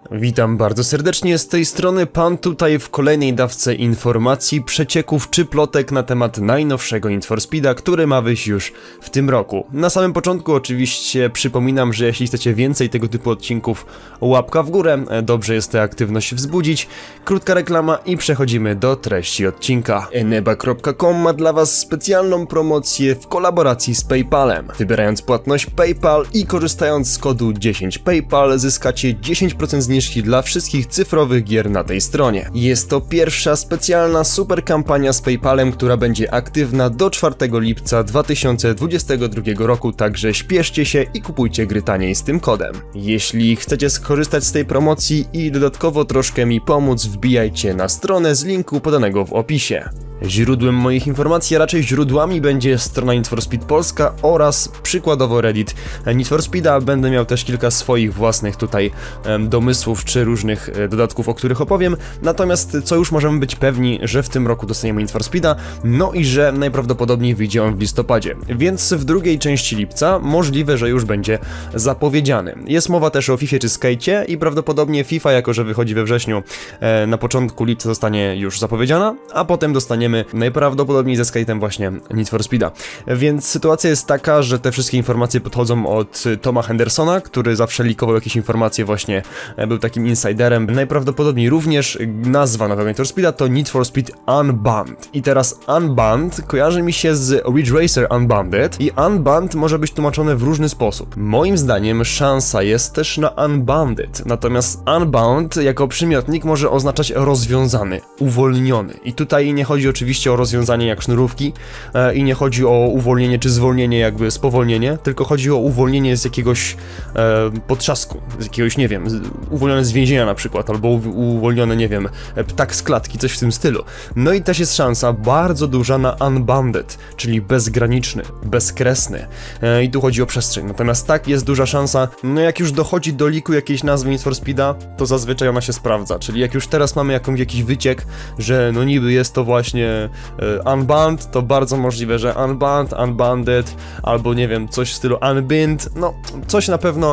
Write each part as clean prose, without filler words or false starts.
Witam bardzo serdecznie, z tej strony Pan tutaj w kolejnej dawce informacji, przecieków czy plotek na temat najnowszego Need for Speeda, który ma wyjść już w tym roku. Na samym początku oczywiście przypominam, że jeśli chcecie więcej tego typu odcinków, łapka w górę, dobrze jest tę aktywność wzbudzić. Krótka reklama i przechodzimy do treści odcinka. Eneba.com ma dla Was specjalną promocję w kolaboracji z PayPalem. Wybierając płatność PayPal i korzystając z kodu 10PayPal zyskacie 10% zniżki dla wszystkich cyfrowych gier na tej stronie. Jest to pierwsza specjalna super kampania z PayPalem, która będzie aktywna do 4 lipca 2022 roku, także śpieszcie się i kupujcie gry taniej z tym kodem. Jeśli chcecie skorzystać z tej promocji i dodatkowo troszkę mi pomóc, wbijajcie na stronę z linku podanego w opisie. Źródłem moich informacji, a raczej źródłami będzie strona Need for Speed Polska oraz przykładowo Reddit Need for Speeda. Będę miał też kilka swoich własnych tutaj domysłów czy różnych dodatków, o których opowiem. Natomiast co już możemy być pewni, że w tym roku dostaniemy Need for Speeda, no i że najprawdopodobniej wyjdzie on w listopadzie. Więc w drugiej części lipca możliwe, że już będzie zapowiedziany. Jest mowa też o FIFA czy Skate i prawdopodobnie FIFA, jako że wychodzi we wrześniu, na początku lipca zostanie już zapowiedziana, a potem dostaniemy najprawdopodobniej ze Skate'em właśnie Need for Speeda. Więc sytuacja jest taka, że te wszystkie informacje podchodzą od Toma Hendersona, który zawsze likował jakieś informacje, właśnie był takim insiderem. Najprawdopodobniej również nazwa nowego Need for Speeda to Need for Speed Unbound. I teraz Unbound kojarzy mi się z Ridge Racer Unbounded i Unbound może być tłumaczone w różny sposób. Moim zdaniem szansa jest też na Unbounded, natomiast Unbound jako przymiotnik może oznaczać rozwiązany, uwolniony. I tutaj nie chodzi oczywiście o rozwiązanie jak sznurówki i nie chodzi o uwolnienie czy zwolnienie, jakby spowolnienie, tylko chodzi o uwolnienie z jakiegoś potrzasku, z jakiegoś, nie wiem, uwolnione z więzienia na przykład, albo uwolnione, nie wiem, ptak z klatki, coś w tym stylu. No i też jest szansa bardzo duża na Unbounded, czyli bezgraniczny, bezkresny. I tu chodzi o przestrzeń. Natomiast tak, jest duża szansa, no jak już dochodzi do liku jakiejś nazwy Need for Speeda, to zazwyczaj ona się sprawdza, czyli jak już teraz mamy jakiś wyciek, że no niby jest to właśnie Unbound, to bardzo możliwe, że Unbound, Unbounded, albo nie wiem, coś w stylu Unbind, no coś na pewno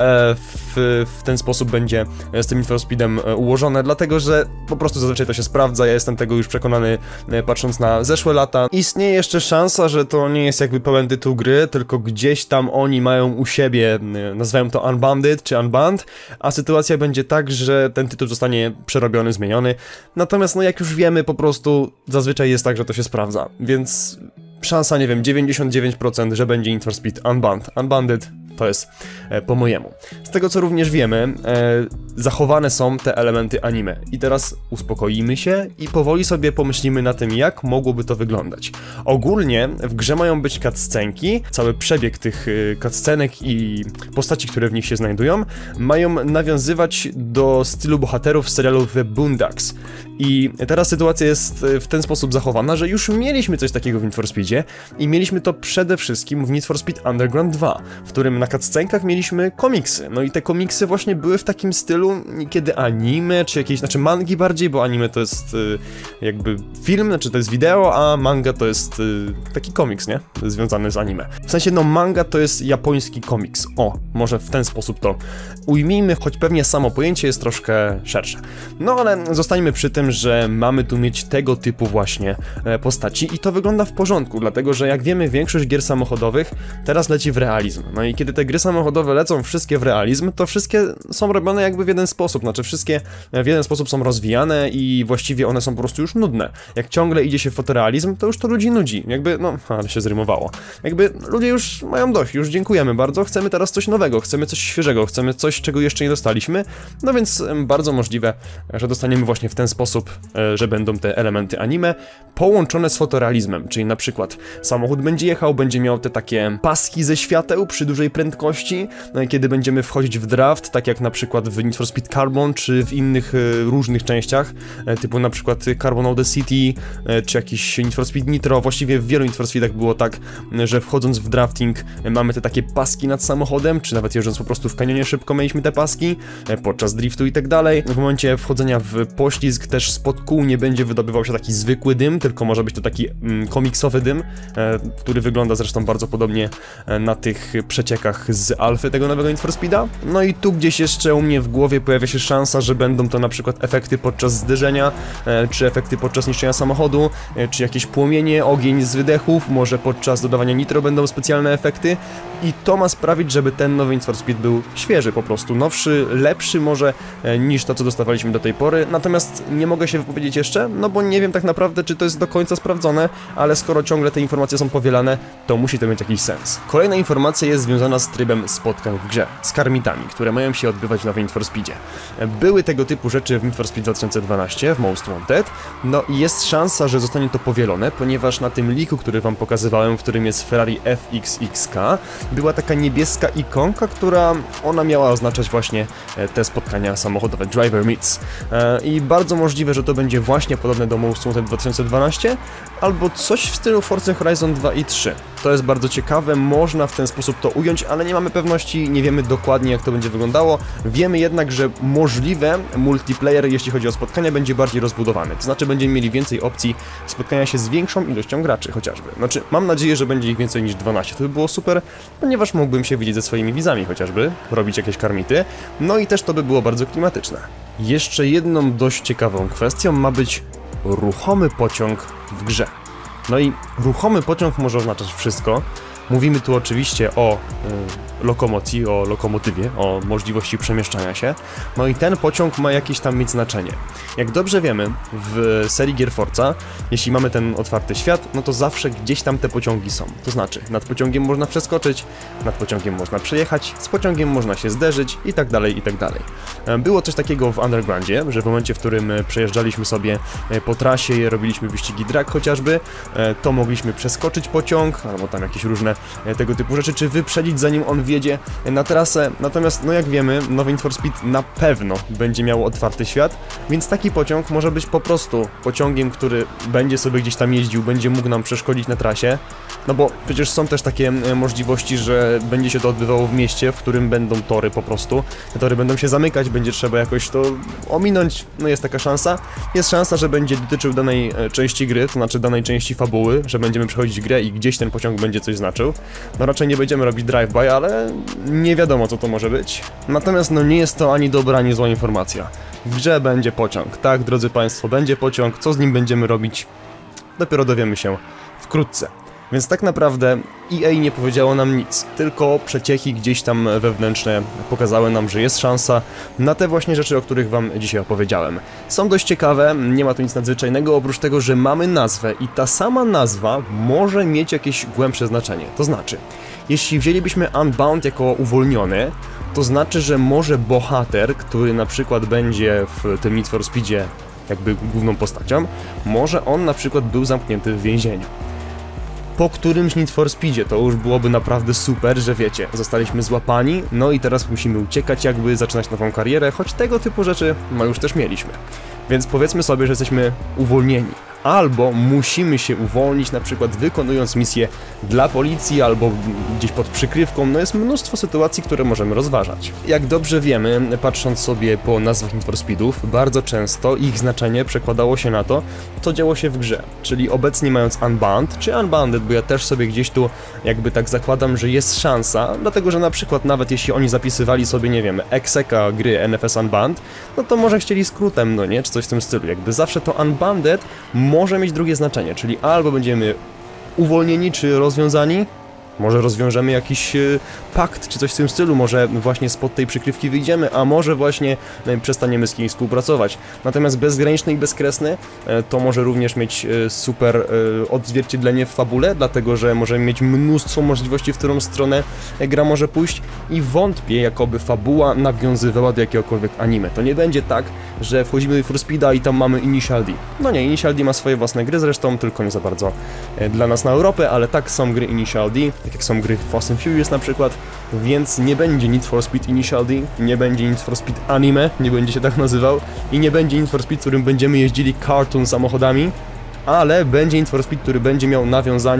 w ten sposób będzie z tym Need for Speedem ułożone, dlatego że po prostu zazwyczaj to się sprawdza, ja jestem tego już przekonany patrząc na zeszłe lata. Istnieje jeszcze szansa, że to nie jest jakby pełen tytuł gry, tylko gdzieś tam oni mają u siebie, nazywam to Unbounded czy Unbound, a sytuacja będzie tak, że ten tytuł zostanie przerobiony, zmieniony, natomiast no jak już wiemy, po prostu zazwyczaj jest tak, że to się sprawdza, więc szansa, nie wiem, 99%, że będzie Need for Speed Unbound. Unbounded to jest po mojemu. Z tego co również wiemy, zachowane są te elementy anime. I teraz uspokoimy się i powoli sobie pomyślimy na tym, jak mogłoby to wyglądać. Ogólnie w grze mają być cutscenki, cały przebieg tych cutscenek i postaci, które w nich się znajdują, mają nawiązywać do stylu bohaterów z serialu The Boondocks. I teraz sytuacja jest w ten sposób zachowana, że już mieliśmy coś takiego w Need for Speedzie i mieliśmy to przede wszystkim w Need for Speed Underground 2, w którym na cutscenkach mieliśmy komiksy. No i te komiksy właśnie były w takim stylu niekiedy anime, czy jakieś, znaczy mangi bardziej, bo anime to jest jakby film, znaczy to jest wideo, a manga to jest taki komiks, nie? Związany z anime. W sensie, no manga to jest japoński komiks. O, może w ten sposób to ujmijmy, choć pewnie samo pojęcie jest troszkę szersze. No ale zostańmy przy tym, że mamy tu mieć tego typu właśnie postaci i to wygląda w porządku, dlatego że jak wiemy, większość gier samochodowych teraz leci w realizm. No i kiedy te gry samochodowe lecą wszystkie w realizm, to wszystkie są robione jakby w jeden sposób, znaczy wszystkie w jeden sposób są rozwijane i właściwie one są po prostu już nudne. Jak ciągle idzie się w fotorealizm, to już to ludzi nudzi, jakby, no, ale się zrymowało. Jakby ludzie już mają dość, już dziękujemy bardzo, chcemy teraz coś nowego, chcemy coś świeżego, chcemy coś, czego jeszcze nie dostaliśmy, no więc bardzo możliwe, że dostaniemy właśnie w ten sposób, że będą te elementy anime połączone z fotorealizmem, czyli na przykład samochód będzie jechał, będzie miał te takie paski ze świateł przy dużej prędkości, kiedy będziemy wchodzić w draft, tak jak na przykład w Need for Speed Carbon, czy w innych różnych częściach, typu na przykład Carbon of the City, czy jakiś Need for Speed Nitro. Właściwie w wielu Need for Speedach było tak, że wchodząc w drafting mamy te takie paski nad samochodem, czy nawet jeżdżąc po prostu w kanionie szybko mieliśmy te paski, podczas driftu i tak dalej. W momencie wchodzenia w poślizg też spod kół nie będzie wydobywał się taki zwykły dym, tylko może być to taki komiksowy dym, który wygląda zresztą bardzo podobnie na tych przeciekach odcinkach z alfy tego nowego Need for Speeda. No i tu gdzieś jeszcze u mnie w głowie pojawia się szansa, że będą to na przykład efekty podczas zderzenia, czy efekty podczas niszczenia samochodu, czy jakieś płomienie, ogień z wydechów, może podczas dodawania nitro będą specjalne efekty i to ma sprawić, żeby ten nowy Need for Speed był świeży po prostu, nowszy, lepszy może niż to, co dostawaliśmy do tej pory, natomiast nie mogę się wypowiedzieć jeszcze, no bo nie wiem tak naprawdę, czy to jest do końca sprawdzone, ale skoro ciągle te informacje są powielane, to musi to mieć jakiś sens. Kolejna informacja jest związana z trybem spotkań w grze, z karmitami, które mają się odbywać w nowym Need for Speedzie. Były tego typu rzeczy w Need for Speed 2012, w Most Wanted, no i jest szansa, że zostanie to powielone, ponieważ na tym leaku, który wam pokazywałem, w którym jest Ferrari FXXK, była taka niebieska ikonka, która ona miała oznaczać właśnie te spotkania samochodowe, Driver Meets. I bardzo możliwe, że to będzie właśnie podobne do Most Wanted 2012, albo coś w stylu Forza Horizon 2 i 3. To jest bardzo ciekawe, można w ten sposób to ująć, ale nie mamy pewności, nie wiemy dokładnie jak to będzie wyglądało. Wiemy jednak, że możliwe multiplayer, jeśli chodzi o spotkania, będzie bardziej rozbudowany. To znaczy będziemy mieli więcej opcji spotkania się z większą ilością graczy chociażby. Znaczy mam nadzieję, że będzie ich więcej niż 12. To by było super, ponieważ mógłbym się widzieć ze swoimi widzami chociażby, robić jakieś karmity. No i też to by było bardzo klimatyczne. Jeszcze jedną dość ciekawą kwestią ma być ruchomy pociąg w grze. No i ruchomy pociąg może oznaczać wszystko. Mówimy tu oczywiście o lokomocji, o lokomotywie, o możliwości przemieszczania się. No i ten pociąg ma jakieś tam mieć znaczenie. Jak dobrze wiemy, w serii gier Forza, jeśli mamy ten otwarty świat, no to zawsze gdzieś tam te pociągi są. To znaczy, nad pociągiem można przeskoczyć, nad pociągiem można przejechać, z pociągiem można się zderzyć i tak dalej, i tak dalej. Było coś takiego w Undergroundzie, że w momencie, w którym przejeżdżaliśmy sobie po trasie i robiliśmy wyścigi drag chociażby, to mogliśmy przeskoczyć pociąg, albo tam jakieś różne tego typu rzeczy, czy wyprzedzić, zanim on wjedzie na trasę. Natomiast, no jak wiemy, nowy Need for Speed na pewno będzie miał otwarty świat, więc taki pociąg może być po prostu pociągiem, który będzie sobie gdzieś tam jeździł, będzie mógł nam przeszkodzić na trasie, no bo przecież są też takie możliwości, że będzie się to odbywało w mieście, w którym będą tory po prostu. Te tory będą się zamykać, będzie trzeba jakoś to ominąć, no jest taka szansa. Jest szansa, że będzie dotyczył danej części gry, to znaczy danej części fabuły, że będziemy przechodzić grę i gdzieś ten pociąg będzie coś znaczył. No raczej nie będziemy robić drive-by, ale nie wiadomo co to może być. Natomiast no nie jest to ani dobra, ani zła informacja. W grze będzie pociąg, tak drodzy państwo, będzie pociąg, co z nim będziemy robić? Dopiero dowiemy się wkrótce. Więc tak naprawdę EA nie powiedziało nam nic, tylko przecieki gdzieś tam wewnętrzne pokazały nam, że jest szansa na te właśnie rzeczy, o których wam dzisiaj opowiedziałem. Są dość ciekawe, nie ma tu nic nadzwyczajnego, oprócz tego, że mamy nazwę i ta sama nazwa może mieć jakieś głębsze znaczenie. To znaczy, jeśli wzięlibyśmy Unbound jako uwolniony, to znaczy, że może bohater, który na przykład będzie w tym Need for Speedzie jakby główną postacią, może on na przykład był zamknięty w więzieniu. Po którymś Need for Speedzie to już byłoby naprawdę super, że wiecie, zostaliśmy złapani, no i teraz musimy uciekać jakby, zaczynać nową karierę, choć tego typu rzeczy no już też mieliśmy. Więc powiedzmy sobie, że jesteśmy uwolnieni. Albo musimy się uwolnić, na przykład wykonując misję dla policji, albo gdzieś pod przykrywką, no jest mnóstwo sytuacji, które możemy rozważać. Jak dobrze wiemy, patrząc sobie po nazwach Need for Speedów, bardzo często ich znaczenie przekładało się na to, co działo się w grze. Czyli obecnie mając Unbound, czy Unbounded, bo ja też sobie gdzieś tu jakby tak zakładam, że jest szansa, dlatego że na przykład nawet jeśli oni zapisywali sobie, nie wiem, execa gry NFS Unbound, no to może chcieli skrótem, no nie, czy coś w tym stylu. Jakby zawsze to Unbounded może mieć drugie znaczenie, czyli albo będziemy uwolnieni, czy rozwiązani, może rozwiążemy jakiś pakt, czy coś w tym stylu, może właśnie spod tej przykrywki wyjdziemy, a może właśnie przestaniemy z kimś współpracować. Natomiast bezgraniczny i bezkresny to może również mieć super odzwierciedlenie w fabule, dlatego że możemy mieć mnóstwo możliwości, w którą stronę gra może pójść i wątpię, jakoby fabuła nawiązywała do jakiegokolwiek anime. To nie będzie tak, że wchodzimy w For Speeda i tam mamy Initial D. No nie, Initial D ma swoje własne gry zresztą, tylko nie za bardzo dla nas na Europę, ale tak są gry Initial D, tak jak są gry Fast and Furious na przykład, więc nie będzie Need for Speed Initial D, nie będzie Need for Speed Anime, nie będzie się tak nazywał i nie będzie Need for Speed, w którym będziemy jeździli cartoon samochodami, ale będzie Need for Speed, który będzie miał nawiązania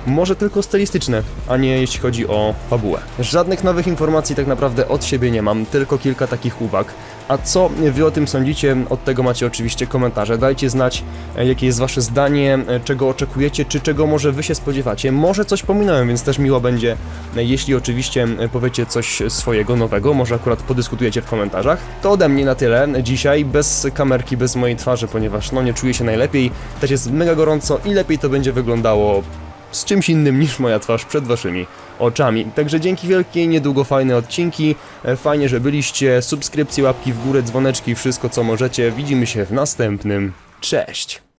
może tylko stylistyczne, a nie jeśli chodzi o fabułę. Żadnych nowych informacji tak naprawdę od siebie nie mam, tylko kilka takich uwag. A co wy o tym sądzicie? Od tego macie oczywiście komentarze. Dajcie znać, jakie jest wasze zdanie, czego oczekujecie, czy czego może wy się spodziewacie. Może coś pominąłem, więc też miło będzie, jeśli oczywiście powiecie coś swojego, nowego, może akurat podyskutujecie w komentarzach. To ode mnie na tyle dzisiaj, bez kamerki, bez mojej twarzy, ponieważ no nie czuję się najlepiej, też jest mega gorąco i lepiej to będzie wyglądało z czymś innym niż moja twarz przed waszymi oczami. Także dzięki wielkie, niedługo fajne odcinki, fajnie, że byliście, subskrypcje, łapki w górę, dzwoneczki, wszystko co możecie. Widzimy się w następnym. Cześć!